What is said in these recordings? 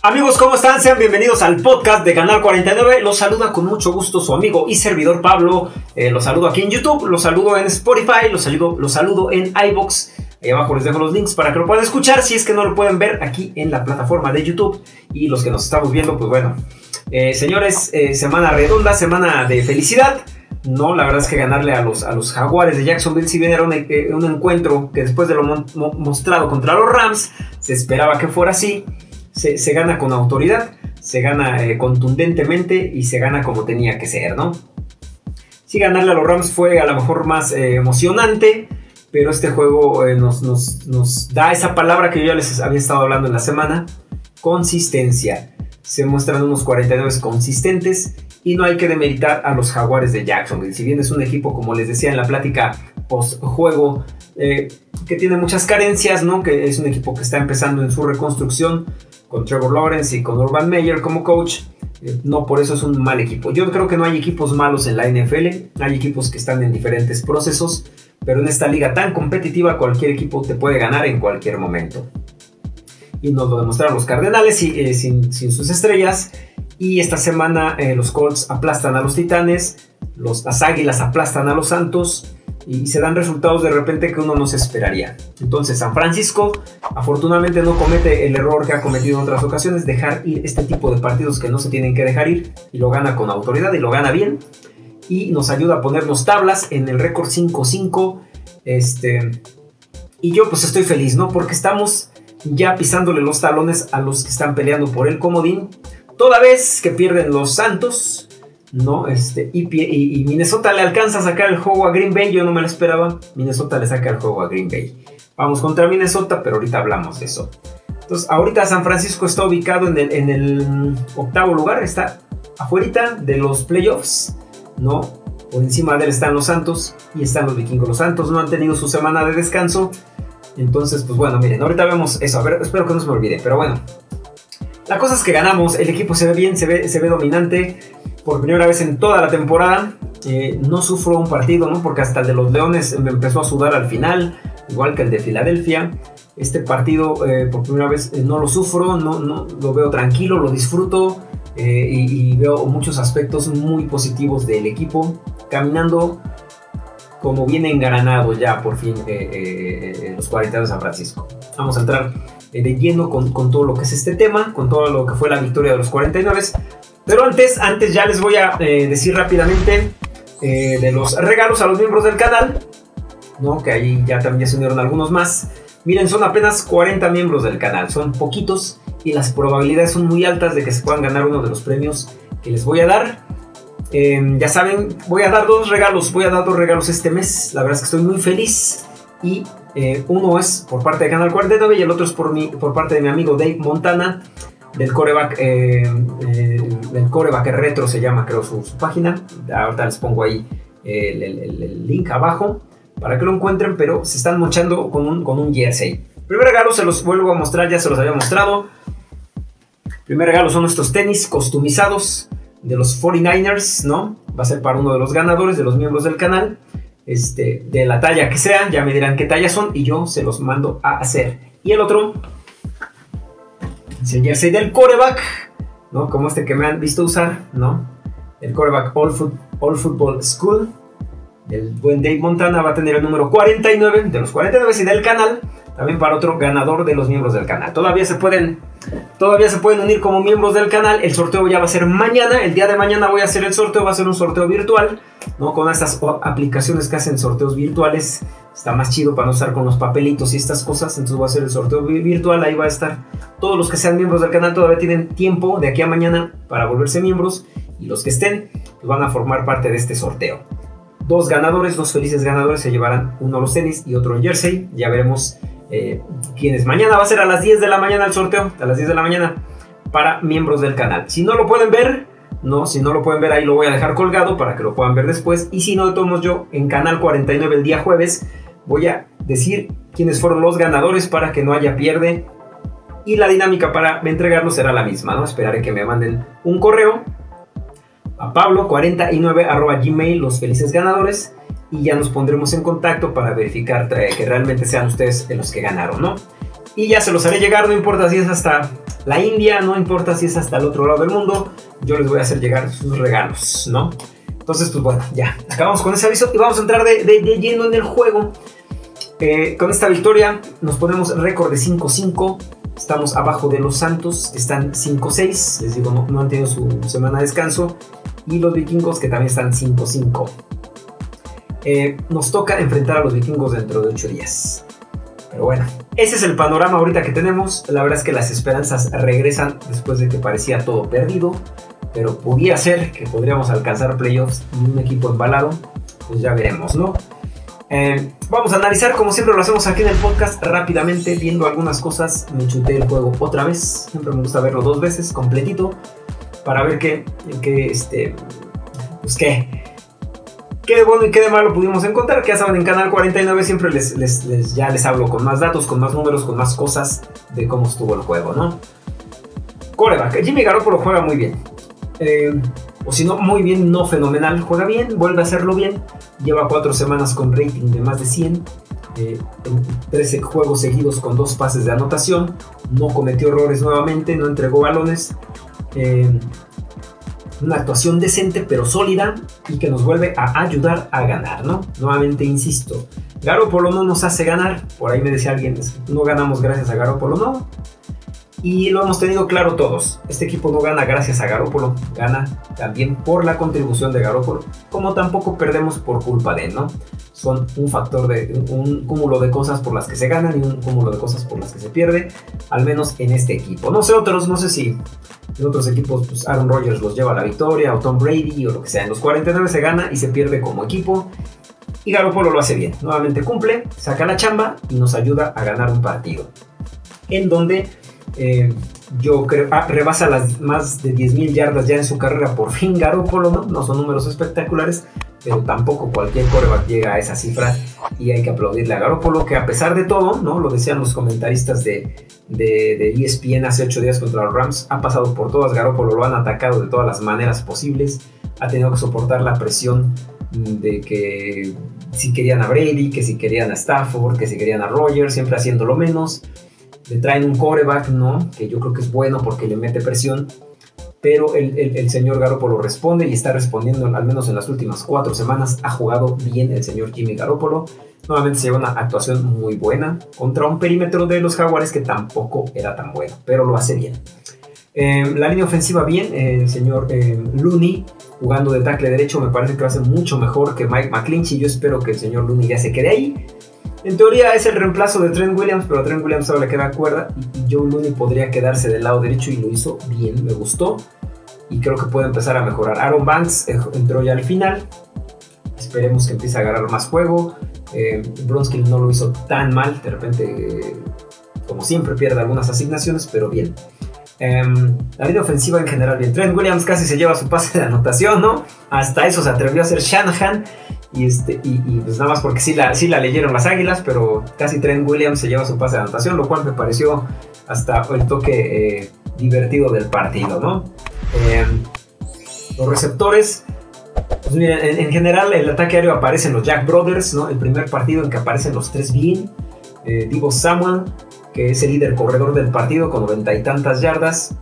Amigos, ¿cómo están? Sean bienvenidos al podcast de Canal 49. Los saluda con mucho gusto su amigo y servidor Pablo. Los saludo aquí en YouTube, los saludo en Spotify, los saludo en iVoox. Ahí abajo les dejo los links para que lo puedan escuchar si es que no lo pueden ver aquí en la plataforma de YouTube. Y los que nos estamos viendo, pues bueno. Señores, semana redonda, semana de felicidad. No, la verdad es que ganarle a los Jaguares de Jacksonville, si bien era un encuentro que después de lo mostrado contra los Rams, se esperaba que fuera así. Se gana con autoridad, se gana contundentemente y se gana como tenía que ser, ¿no? Sí, ganarle a los Rams fue a lo mejor más emocionante, pero este juego nos da esa palabra que yo ya les había estado hablando en la semana: consistencia. Se muestran unos 49 consistentes y no hay que demeritar a los Jaguares de Jacksonville. Si bien es un equipo, como les decía en la plática post-juego, que tiene muchas carencias, ¿no? Que es un equipo que está empezando en su reconstrucción, con Trevor Lawrence y con Urban Meyer como coach. No por eso es un mal equipo. Yo creo que no hay equipos malos en la NFL. Hay equipos que están en diferentes procesos, pero en esta liga tan competitiva cualquier equipo te puede ganar en cualquier momento. Y nos lo demostraron los Cardenales sin sus estrellas. Y esta semana los Colts aplastan a los Titanes, las Águilas aplastan a los Santos, y se dan resultados de repente que uno no se esperaría. Entonces San Francisco afortunadamente no comete el error que ha cometido en otras ocasiones, dejar ir este tipo de partidos que no se tienen que dejar ir, y lo gana con autoridad y lo gana bien, y nos ayuda a ponernos tablas en el récord 5-5. Y yo pues estoy feliz, ¿no? Porque estamos ya pisándole los talones a los que están peleando por el comodín, toda vez que pierden los Santos, ¿no? Y Minnesota le alcanza a sacar el juego a Green Bay. Yo no me lo esperaba. Minnesota le saca el juego a Green Bay. Vamos contra Minnesota, pero ahorita hablamos de eso. Entonces, ahorita San Francisco está ubicado en el octavo lugar. Está afuerita de los playoffs, ¿no? Por encima de él están los Santos y están los Vikingos. Los Santos no han tenido su semana de descanso. Entonces, pues bueno, miren, ahorita vemos eso. A ver, espero que no se me olvide, pero bueno. La cosa es que ganamos. El equipo se ve bien, se ve dominante. Por primera vez en toda la temporada, no sufro un partido, ¿no? Porque hasta el de los Leones me empezó a sudar al final, igual que el de Filadelfia. Este partido, por primera vez, no lo sufro, no lo veo tranquilo, lo disfruto, y veo muchos aspectos muy positivos del equipo, caminando como bien engranado ya por fin los 40 de San Francisco. Vamos a entrar de lleno con todo lo que es este tema, con todo lo que fue la victoria de los 49. Pero antes ya les voy a decir rápidamente de los regalos a los miembros del canal, ¿no? Que ahí ya también se unieron algunos más. Miren, son apenas 40 miembros del canal, son poquitos y las probabilidades son muy altas de que se puedan ganar uno de los premios que les voy a dar. Ya saben, voy a dar dos regalos este mes. La verdad es que estoy muy feliz. Y uno es por parte de Canal 49 y el otro es por parte de mi amigo Dave Montana, del coreback retro se llama, creo, su página. Ahorita les pongo ahí el link abajo para que lo encuentren, pero se están mochando con un jersey. Primer regalo se los vuelvo a mostrar, ya se los había mostrado. Primer regalo son estos tenis customizados de los 49ers, ¿no? Va a ser para uno de los ganadores, de los miembros del canal, de la talla que sea. Ya me dirán qué talla son y yo se los mando a hacer. Y el otro es el jersey del quarterback, ¿no? Como este que me han visto usar, ¿no? El quarterback All Football School, del buen Dave Montana, va a tener el número 49 de los 49 y del canal, también para otro ganador de los miembros del canal. Todavía se pueden unir como miembros del canal. El sorteo ya va a ser mañana. El día de mañana voy a hacer el sorteo. Va a ser un sorteo virtual, ¿no? Con estas aplicaciones que hacen sorteos virtuales. Está más chido para no estar con los papelitos y estas cosas. Entonces voy a hacer el sorteo virtual. Ahí va a estar. Todos los que sean miembros del canal todavía tienen tiempo de aquí a mañana para volverse miembros. Y los que estén, pues van a formar parte de este sorteo. Dos felices ganadores se llevarán uno los tenis y otro el jersey. Ya veremos quiénes. Mañana va a ser a las 10 de la mañana el sorteo. A las 10 de la mañana para miembros del canal. Si no lo pueden ver, ahí lo voy a dejar colgado para que lo puedan ver después. Y si no, de todos modos, yo en Canal 49 el día jueves voy a decir quiénes fueron los ganadores para que no haya pierde. Y la dinámica para entregarlo será la misma, ¿no? Esperaré que me manden un correo a pablo49@gmail los felices ganadores, y ya nos pondremos en contacto para verificar que realmente sean ustedes los que ganaron, ¿no? Y ya se los haré llegar, no importa si es hasta la India, no importa si es hasta el otro lado del mundo, yo les voy a hacer llegar sus regalos, ¿no? Entonces, pues bueno, ya, acabamos con ese aviso y vamos a entrar de lleno en el juego. Con esta victoria nos ponemos récord de 5-5. Estamos abajo de los Santos, que están 5-6. Les digo, no han tenido su semana de descanso. Y los vikingos, que también están 5-5. Nos toca enfrentar a los vikingos dentro de 8 días. Pero bueno, ese es el panorama ahorita que tenemos. La verdad es que las esperanzas regresan después de que parecía todo perdido. Pero podía ser que podríamos alcanzar playoffs y un equipo embalado. Pues ya veremos, ¿no? Vamos a analizar, como siempre lo hacemos aquí en el podcast, rápidamente, viendo algunas cosas. Me chuté el juego otra vez. Siempre me gusta verlo 2 veces, completito, para ver qué de bueno y qué de malo pudimos encontrar. Que ya saben, en Canal 49 siempre ya les hablo con más datos, con más números, con más cosas de cómo estuvo el juego, ¿no? Quarterback, Jimmy Garoppolo juega muy bien. O si no, muy bien, no fenomenal. Juega bien, vuelve a hacerlo bien. Lleva 4 semanas con rating de más de 100. 13 juegos seguidos con 2 pases de anotación. No cometió errores nuevamente, no entregó balones. Una actuación decente pero sólida y que nos vuelve a ayudar a ganar, ¿no? Nuevamente insisto, Garoppolo no nos hace ganar. Por ahí me decía alguien, no ganamos gracias a Garoppolo, no. Y lo hemos tenido claro todos. Este equipo no gana gracias a Garoppolo, gana también por la contribución de Garoppolo, como tampoco perdemos por culpa de él, ¿no? Son un factor un cúmulo de cosas por las que se ganan y un cúmulo de cosas por las que se pierde, al menos en este equipo. No sé si en otros equipos pues Aaron Rodgers los lleva a la victoria, o Tom Brady, o lo que sea. En los 49 se gana y se pierde como equipo. Y Garoppolo lo hace bien. Nuevamente cumple, saca la chamba y nos ayuda a ganar un partido. En donde yo creo rebasa las más de 10,000 yardas ya en su carrera por fin Garoppolo, ¿no? son números espectaculares, pero tampoco cualquier quarterback llega a esa cifra y hay que aplaudirle a Garoppolo, que a pesar de todo, ¿no? Lo decían los comentaristas de ESPN hace 8 días contra los Rams, ha pasado por todas. Garoppolo lo han atacado de todas las maneras posibles, ha tenido que soportar la presión de que si querían a Brady, que si querían a Stafford, que si querían a Rodgers, siempre haciéndolo menos. Le traen un quarterback, ¿no? Que yo creo que es bueno porque le mete presión, pero el señor Garoppolo responde y está respondiendo, al menos en las últimas 4 semanas. Ha jugado bien el señor Jimmy Garoppolo. Nuevamente se lleva una actuación muy buena contra un perímetro de los Jaguares que tampoco era tan bueno, pero lo hace bien. La línea ofensiva bien, el señor Looney jugando de tackle derecho me parece que va a ser mucho mejor que Mike McGlinchey. Yo espero que el señor Looney ya se quede ahí. En teoría es el reemplazo de Trent Williams, pero a Trent Williams ahora le queda cuerda y Joe Looney podría quedarse del lado derecho y lo hizo bien, me gustó y creo que puede empezar a mejorar. Aaron Banks entró ya al final, esperemos que empiece a agarrar más juego. Bronski no lo hizo tan mal, de repente como siempre pierde algunas asignaciones, pero bien. La línea ofensiva en general bien. Trent Williams casi se lleva su pase de anotación, ¿no? Hasta eso se atrevió a hacer Shanahan. Y pues nada más porque sí la leyeron las Águilas, pero casi Trent Williams se lleva su pase de anotación, lo cual me pareció hasta el toque divertido del partido, ¿no? Los receptores, pues miren, en general el ataque aéreo aparecen los Jack Brothers, ¿no? El primer partido en que aparecen los 3 bien. Deebo Samuel, que es el líder corredor del partido con 90 y tantas yardas.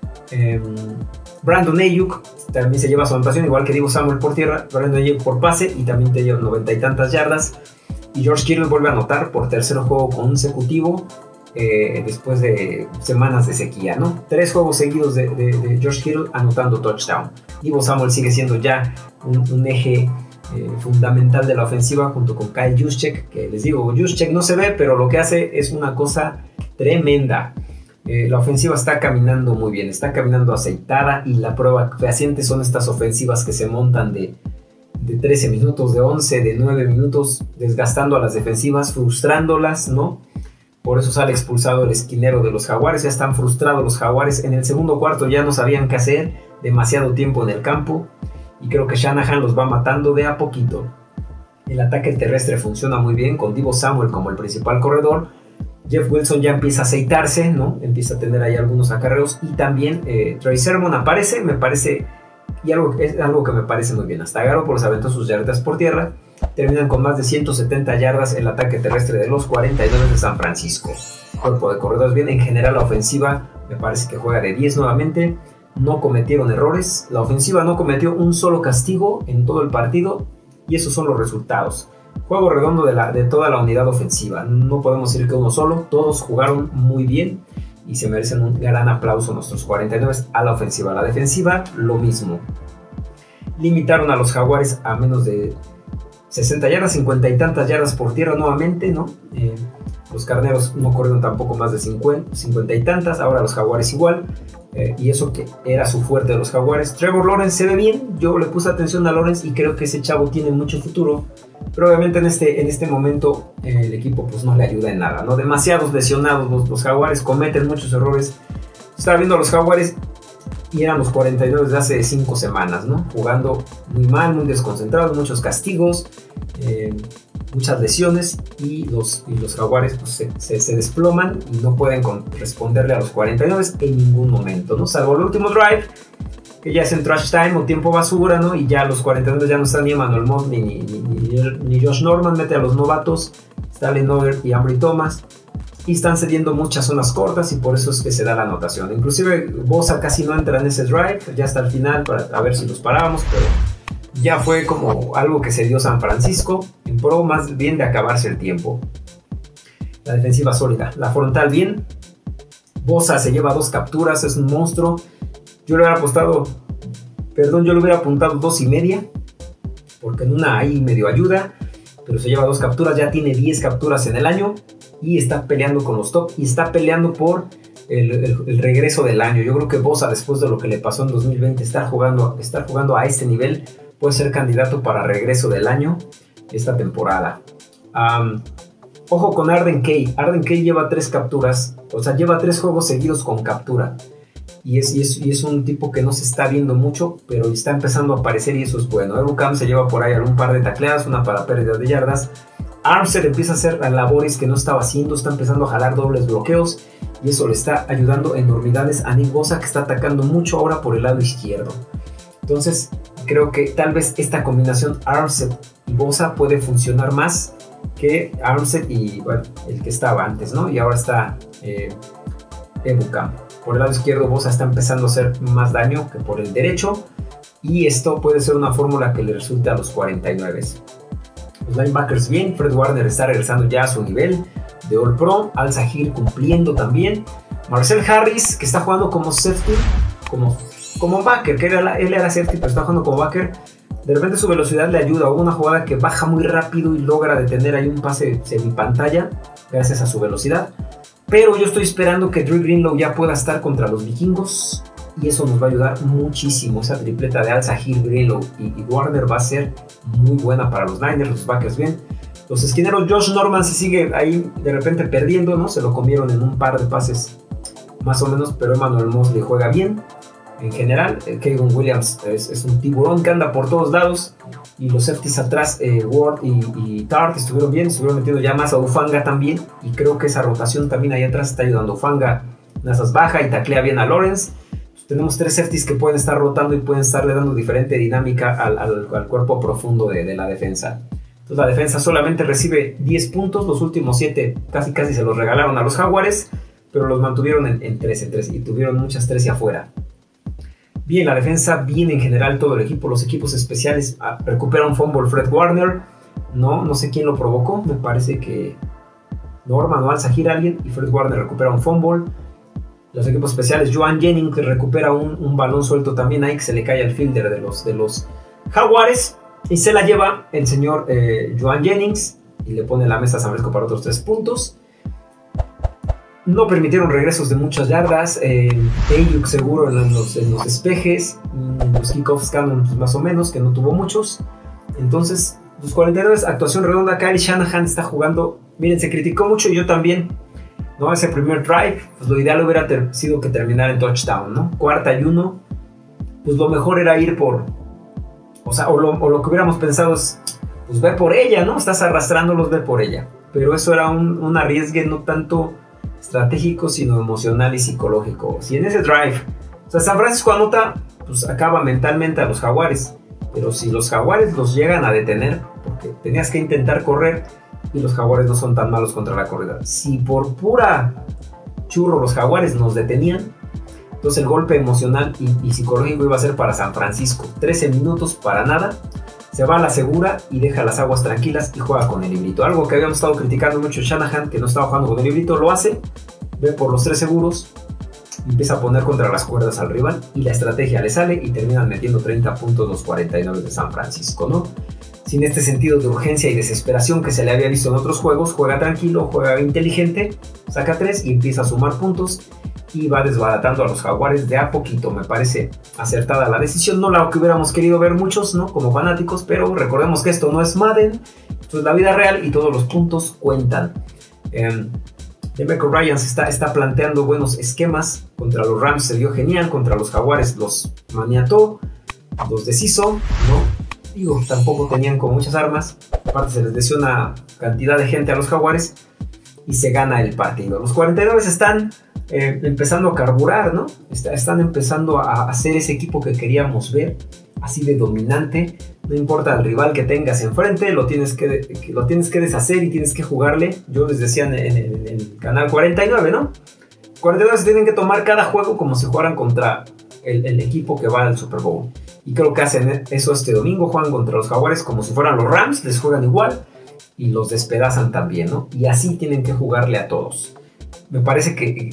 Brandon Ayuk también se lleva su anotación, igual que Deebo Samuel por tierra. Brandon Ayuk por pase y también te lleva 90 y tantas yardas. Y George Kittle vuelve a anotar por tercer juego consecutivo después de semanas de sequía, ¿no? 3 juegos seguidos de George Kittle anotando touchdown. Deebo Samuel sigue siendo ya un eje fundamental de la ofensiva junto con Kyle Juszczyk, que les digo, Juszczyk no se ve, pero lo que hace es una cosa tremenda. La ofensiva está caminando muy bien, está caminando aceitada y la prueba fehaciente son estas ofensivas que se montan de 13 minutos, de 11, de 9 minutos, desgastando a las defensivas, frustrándolas, ¿no? Por eso sale expulsado el esquinero de los Jaguares. Ya están frustrados los Jaguares. En el segundo cuarto ya no sabían qué hacer, demasiado tiempo en el campo y creo que Shanahan los va matando de a poquito. El ataque terrestre funciona muy bien con Deebo Samuel como el principal corredor. Jeff Wilson ya empieza a aceitarse, ¿no? Empieza a tener ahí algunos acarreos y también Trey Sermon aparece, me parece, y es algo que me parece muy bien. Hasta Garoppolo se aventó sus yardas por tierra. Terminan con más de 170 yardas el ataque terrestre de los 49 de San Francisco. Cuerpo de corredores bien, en general la ofensiva me parece que juega de 10 nuevamente. No cometieron errores, la ofensiva no cometió un solo castigo en todo el partido y esos son los resultados. Juego redondo de toda la unidad ofensiva, no podemos decir que uno solo, todos jugaron muy bien y se merecen un gran aplauso nuestros 49 a la ofensiva. La defensiva, lo mismo. Limitaron a los Jaguares a menos de 60 yardas, 50 y tantas yardas por tierra nuevamente, ¿no? Los Carneros no corrieron tampoco más de 50 y tantas, ahora los Jaguares igual, y eso que era su fuerte de los Jaguares. Trevor Lawrence se ve bien, yo le puse atención a Lawrence y creo que ese chavo tiene mucho futuro, pero obviamente en este momento el equipo pues no le ayuda en nada, ¿no? Demasiados lesionados, los Jaguares cometen muchos errores. Estaba viendo a los Jaguares y eran los 49 desde hace 5 semanas, ¿no? Jugando muy mal, muy desconcentrados, muchos castigos, muchas lesiones y los Jaguares pues, se desploman y no pueden responderle a los 49 en ningún momento, ¿no? Salvo el último drive, que ya es en trash time o tiempo basura, ¿no? Y ya los 49 ya no están ni Emmanuel Moss ni Josh Norman, mete a los novatos, Stalin Over y Ambry Thomas. Y están cediendo muchas zonas cortas y por eso es que se da la anotación. Inclusive Bosa casi no entra en ese drive, ya hasta el final para ver si los parábamos, pero ya fue como algo que se dio San Francisco, en pro más bien de acabarse el tiempo. La defensiva sólida, la frontal bien. Bosa se lleva 2 capturas, es un monstruo. Yo le hubiera apuntado 2.5, porque en una ahí medio ayuda, pero se lleva 2 capturas, ya tiene 10 capturas en el año. Y está peleando con los top y está peleando por el regreso del año. Yo creo que Bosa, después de lo que le pasó en 2020, estar jugando a este nivel, puede ser candidato para regreso del año esta temporada. Ojo con Arden Key. Arden Key lleva 3 capturas, o sea, lleva 3 juegos seguidos con captura. Y es un tipo que no se está viendo mucho, pero está empezando a aparecer y eso es bueno. Ebukam se lleva por ahí algún par de tacleadas, una para pérdida de yardas. Armstead empieza a hacer labores que no estaba haciendo, está empezando a jalar dobles bloqueos y eso le está ayudando enormidades a Nick Bosa, que está atacando mucho ahora por el lado izquierdo. Entonces creo que tal vez esta combinación Armstead y Bosa puede funcionar más que Armstead y bueno, el que estaba antes, ¿no? Y ahora está Ebukam. Por el lado izquierdo Bosa está empezando a hacer más daño que por el derecho y esto puede ser una fórmula que le resulte a los 49. Los linebackers bien, Fred Warner está regresando ya a su nivel de All Pro, Al-Zahir cumpliendo también, Marcel Harris que está jugando como safety, como backer, que él era safety pero está jugando como backer, de repente su velocidad le ayuda, hubo una jugada que baja muy rápido y logra detener ahí un pase semipantalla gracias a su velocidad, pero yo estoy esperando que Dre Greenlow ya pueda estar contra los vikingos y eso nos va a ayudar muchísimo. Esa tripleta de Al-Zahir, Greenlow y Warner va a ser muy buena para los Niners, los backers bien. Los esquineros, Josh Norman se sigue ahí de repente perdiendo, ¿no? Se lo comieron en un par de pases más o menos, pero Emmanuel Moss le juega bien. En general, Kevin Williams es un tiburón que anda por todos lados y los safeties atrás, Ward y Tart estuvieron bien, estuvieron metiendo ya más a Ufanga también y creo que esa rotación también ahí atrás está ayudando. Ufanga Nazas baja y taclea bien a Lawrence. Tenemos 3 safeties que pueden estar rotando y pueden estarle dando diferente dinámica al cuerpo profundo de la defensa. Entonces la defensa solamente recibe 10 puntos, los últimos 7 casi se los regalaron a los Jaguares, pero los mantuvieron en 3 y tuvieron muchas 3 y afuera. Bien, la defensa, bien en general todo el equipo, los equipos especiales recuperan fumble Fred Warner, no sé quién lo provocó, me parece que Norman o Al-Zahir alguien, y Fred Warner recupera un fumble. Los equipos especiales, Joan Jennings que recupera un balón suelto también ahí que se le cae al fielder de los Jaguares y se la lleva el señor Joan Jennings y le pone la mesa a San Francisco para otros 3 puntos. No permitieron regresos de muchas yardas, Ayuk seguro en los despejes, los kickoffs Cannon pues más o menos, que no tuvo muchos. Entonces los 49, actuación redonda. Kyle Shanahan está jugando, miren, se criticó mucho y yo también, ¿no? Ese primer drive, pues lo ideal hubiera sido que terminara en touchdown, ¿no? 4ª y 1, pues lo mejor era ir por, o lo que hubiéramos pensado es, pues ve por ella, ¿no? Estás arrastrándolos, ve por ella. Pero eso era un arriesgue no tanto estratégico, sino emocional y psicológico. Si en ese drive, San Francisco anota, pues acaba mentalmente a los Jaguares. Pero si los Jaguares los llegan a detener, porque tenías que intentar correr, y los Jaguares no son tan malos contra la corrida. Si por pura churro los Jaguares nos detenían, Entonces el golpe emocional y psicológico iba a ser para San Francisco. 13 minutos para nada. Se va a la segura y deja las aguas tranquilas y juega con el librito. Algo que habíamos estado criticando mucho Shanahan, que no estaba jugando con el librito, lo hace. Ve por los 3 seguros. Empieza a poner contra las cuerdas al rival y la estrategia le sale y terminan metiendo 30 puntos los 49 de San Francisco, ¿no? Sin este sentido de urgencia y desesperación que se le había visto en otros juegos, juega tranquilo, juega inteligente, saca 3 y empieza a sumar puntos y va desbaratando a los Jaguares de a poquito. Me parece acertada la decisión, no la que hubiéramos querido ver muchos, ¿no? Como fanáticos, pero recordemos que esto no es Madden, esto es la vida real y todos los puntos cuentan. DeMeco Ryans está planteando buenos esquemas. Contra los Rams se vio genial, contra los Jaguares los maniató, los deshizo, ¿no? Digo, tampoco tenían con muchas armas. Aparte se les lesiona cantidad de gente a los Jaguares y se gana el partido. Los 49 están empezando a carburar, ¿no? Están empezando a hacer ese equipo que queríamos ver, así de dominante. No importa el rival que tengas enfrente, lo tienes que deshacer y tienes que jugarle. Yo les decía en el canal 49, ¿no? 49 se tienen que tomar cada juego como si jugaran contra el equipo que va al Super Bowl. Y creo que hacen eso este domingo, juegan contra los Jaguares como si fueran los Rams, les juegan igual y los despedazan también, ¿no? Y así tienen que jugarle a todos. Me parece que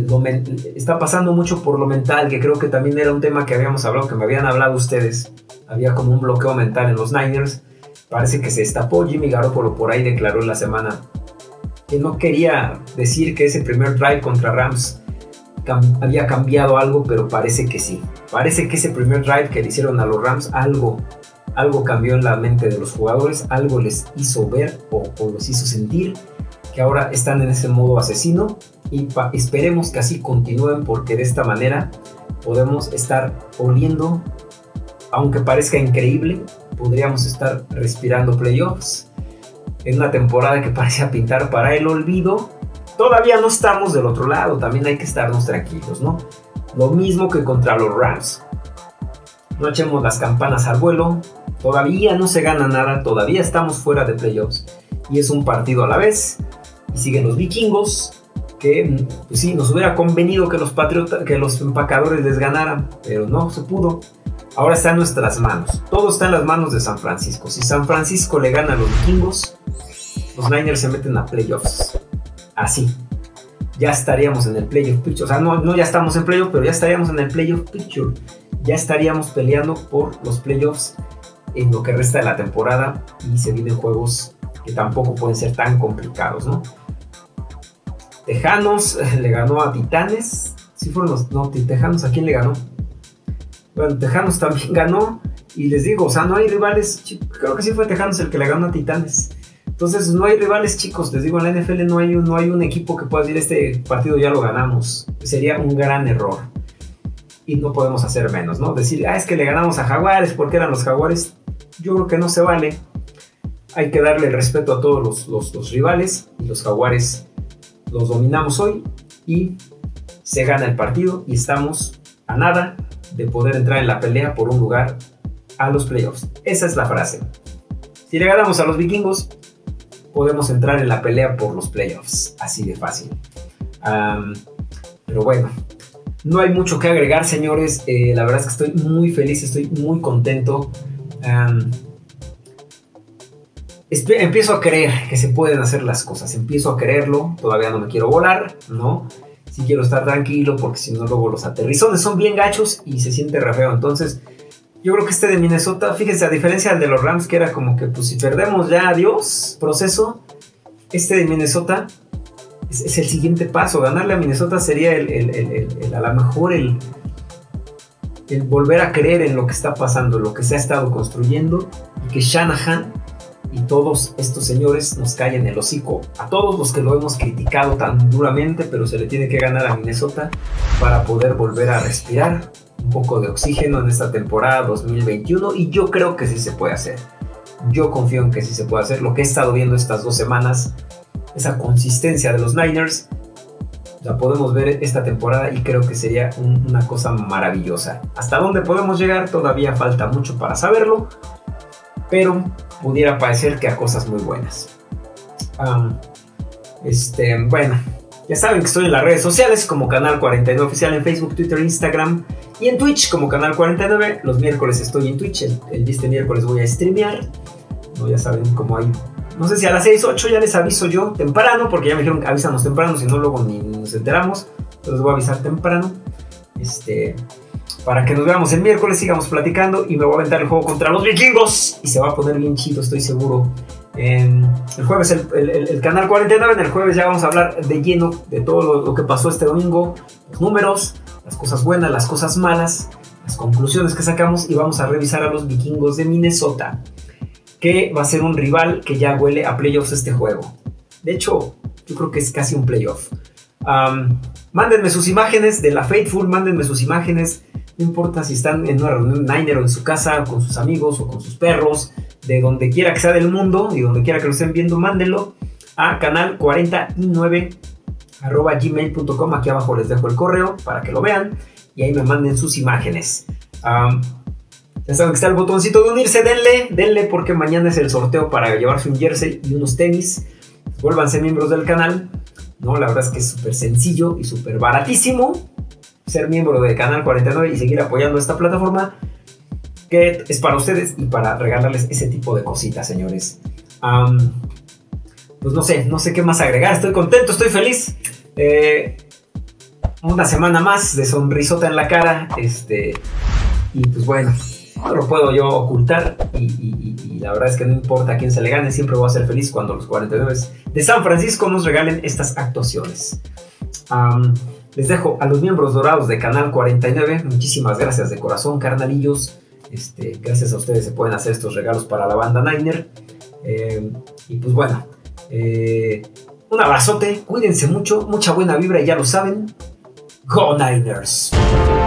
está pasando mucho por lo mental, que creo que también era un tema que habíamos hablado, que me habían hablado ustedes. Había como un bloqueo mental en los Niners. Parece que se destapó. Jimmy Garoppolo por ahí declaró en la semana que no quería decir que ese primer drive contra Rams había cambiado algo, pero parece que sí. Parece que ese primer drive que le hicieron a los Rams, algo cambió en la mente de los jugadores, algo les hizo ver o los hizo sentir que ahora están en ese modo asesino y esperemos que así continúen, porque de esta manera podemos estar oliendo, aunque parezca increíble, podríamos estar respirando playoffs en una temporada que parecía pintar para el olvido. Todavía no estamos del otro lado, también hay que estarnos tranquilos, ¿no? Lo mismo que contra los Rams. No echemos las campanas al vuelo, todavía no se gana nada, todavía estamos fuera de playoffs y es un partido a la vez. Y siguen los vikingos, que pues sí, nos hubiera convenido que los empacadores les ganaran, pero no se pudo. Ahora está en nuestras manos, todo está en las manos de San Francisco. Si San Francisco le gana a los vikingos, los Niners se meten a playoffs. Así, ya estaríamos en el playoff picture. O sea, no ya estamos en playoff, pero ya estaríamos en el playoff picture. Ya estaríamos peleando por los playoffs en lo que resta de la temporada y se vienen juegos que tampoco pueden ser tan complicados, ¿no? Tejanos le ganó a Titanes. Sí fueron los... No, Tejanos, ¿a quién le ganó? Bueno, Tejanos también ganó. Y les digo, o sea, no hay rivales. Creo que sí fue Tejanos el que le ganó a Titanes. Entonces no hay rivales, chicos. Les digo, en la NFL no hay un equipo que pueda decir este partido ya lo ganamos. Sería un gran error. Y no podemos hacer menos, ¿no? Decir, es que le ganamos a Jaguares porque eran los Jaguares. Yo creo que no se vale. Hay que darle respeto a todos los rivales. Y los Jaguares los dominamos hoy. Y se gana el partido. Y estamos a nada de poder entrar en la pelea por un lugar a los playoffs. Esa es la frase. Si le ganamos a los vikingos, podemos entrar en la pelea por los playoffs. Así de fácil. Pero bueno, no hay mucho que agregar, señores. La verdad es que estoy muy feliz, estoy muy contento. Empiezo a creer que se pueden hacer las cosas. Empiezo a creerlo. Todavía no me quiero volar, ¿no? Sí quiero estar tranquilo, porque si no luego los aterrizones son bien gachos y se siente re feo. Entonces yo creo que este de Minnesota, fíjense, a diferencia del de los Rams, que era como que pues si perdemos ya adiós, proceso, este de Minnesota es el siguiente paso. Ganarle a Minnesota sería a lo mejor el volver a creer en lo que está pasando, en lo que se ha estado construyendo, y que Shanahan y todos estos señores nos callen el hocico. A todos los que lo hemos criticado tan duramente, pero se le tiene que ganar a Minnesota para poder volver a respirar un poco de oxígeno en esta temporada 2021, y yo creo que sí se puede hacer. Yo confío en que sí se puede hacer. Lo que he estado viendo estas 2 semanas, esa consistencia de los Niners, la podemos ver esta temporada y creo que sería una cosa maravillosa. ¿Hasta dónde podemos llegar? Todavía falta mucho para saberlo, pero pudiera parecer que a cosas muy buenas. Bueno, Ya saben que estoy en las redes sociales como Canal 49 Oficial en Facebook, Twitter, Instagram y en Twitch como Canal 49. Los miércoles estoy en Twitch, este miércoles voy a streamear. No, ya saben cómo hay. No sé si a las 6, 8 ya les aviso yo temprano, porque ya me dijeron avísanos temprano, si no luego ni nos enteramos. Entonces les voy a avisar temprano. Para que nos veamos el miércoles, sigamos platicando y me voy a aventar el juego contra los vikingos. Y se va a poner bien chido, estoy seguro. El jueves el Canal 49, en el jueves ya vamos a hablar de lleno de todo lo que pasó este domingo. Los números, las cosas buenas, las cosas malas, las conclusiones que sacamos y vamos a revisar a los vikingos de Minnesota, que va a ser un rival que ya huele a playoffs este juego. De hecho, yo creo que es casi un playoff. Mándenme sus imágenes de la Faithful, mándenme sus imágenes. No importa si están en una reunión Niner o en su casa, o con sus amigos o con sus perros, de donde quiera que sea del mundo y donde quiera que lo estén viendo, mándenlo a canal49@gmail.com. Aquí abajo les dejo el correo para que lo vean y ahí me manden sus imágenes. Ya saben que está el botoncito de unirse, denle porque mañana es el sorteo para llevarse un jersey y unos tenis. Vuélvanse miembros del canal. No, la verdad es que es súper sencillo y súper baratísimo ser miembro de Canal 49 y seguir apoyando esta plataforma que es para ustedes y para regalarles ese tipo de cositas, señores. Pues no sé qué más agregar. Estoy contento, estoy feliz. Una semana más de sonrisota en la cara. Y pues bueno, no lo puedo yo ocultar y la verdad es que no importa a quién se le gane, siempre voy a ser feliz cuando los 49 de San Francisco nos regalen estas actuaciones. Les dejo a los miembros dorados de Canal 49. Muchísimas gracias de corazón, carnalillos. Gracias a ustedes se pueden hacer estos regalos para la banda Niner. Y pues bueno, un abrazote, cuídense mucho, mucha buena vibra y ya lo saben. ¡Go Niners!